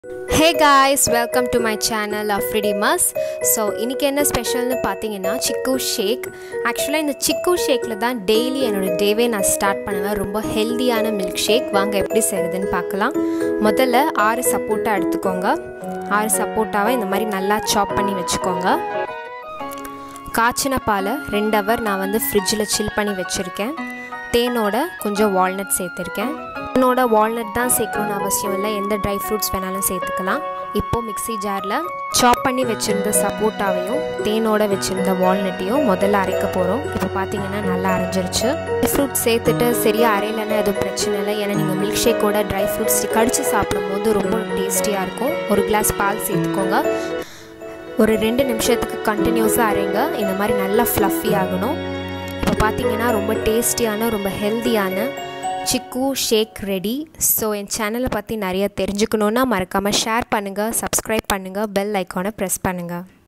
Hey guys, welcome to my channel Afridimas. So இன்னைக்கு என்ன ஸ்பெஷல்னு பாத்தீங்கன்னா சிக்கு ஷேக். Actually இந்த சிக்கு ஷேக்ல தான் டெய்லி என்னோட டேவே நான் ஸ்டார்ட் பண்ணுவேன். ரொம்ப ஹெல்தியான மில்க் ஷேக். வாங்க எப்படி செய்யறதுன்னு பார்க்கலாம். முதல்ல 6 சப்போட்டா எடுத்துக்கோங்க. 6 சப்போட்டாவை இந்த மாதிரி நல்லா சாப் பண்ணி வெச்சுக்கோங்க. காய்ச்சின பாலை 2 ஹவர் நான் வந்து ஃப்ரிட்ஜில் சில் பண்ணி வச்சுருக்கேன். தேனோட கொஞ்சம் வால்நட் சேர்த்துருக்கேன். தேனோட வால்நட் தான் சேர்க்கணும்னு அவசியம் இல்லை, எந்த ட்ரை ஃப்ரூட்ஸ் வேணாலும் சேர்த்துக்கலாம். இப்போது மிக்ஸி ஜாரில் சாப் பண்ணி வச்சுருந்த சப்போட்டாவையும் தேனோட வச்சுருந்த வால்நட்டையும் முதல்ல அரைக்க போகிறோம். இப்போ பார்த்தீங்கன்னா நல்லா அரைஞ்சிருச்சு. ட்ரை ஃப்ரூட்ஸ் சேர்த்துட்டு சரியாக அரையிலன்னா எதுவும் பிரச்சனை இல்லை, ஏன்னா நீங்கள் மில்க் ஷேக்கோட ட்ரை ஃப்ரூட்ஸ் கடிச்சு சாப்பிடும்போது ரொம்ப டேஸ்டியாக இருக்கும். ஒரு கிளாஸ் பால் சேர்த்துக்கோங்க. ஒரு 2 நிமிஷத்துக்கு கண்டினியூஸாக அரைங்க. இந்த மாதிரி நல்லா ஃப்ளஃபி ஆகணும். இப்போ பார்த்தீங்கன்னா ரொம்ப டேஸ்டியான ரொம்ப ஹெல்தியான சிக்கு ஷேக் ரெடி. ஸோ என் சேனலை பற்றி நிறைய தெரிஞ்சுக்கணுன்னா மறக்காமல் ஷேர் பண்ணுங்கள், சப்ஸ்கிரைப் பண்ணுங்கள், பெல் ஐக்கானை ப்ரெஸ் பண்ணுங்கள்.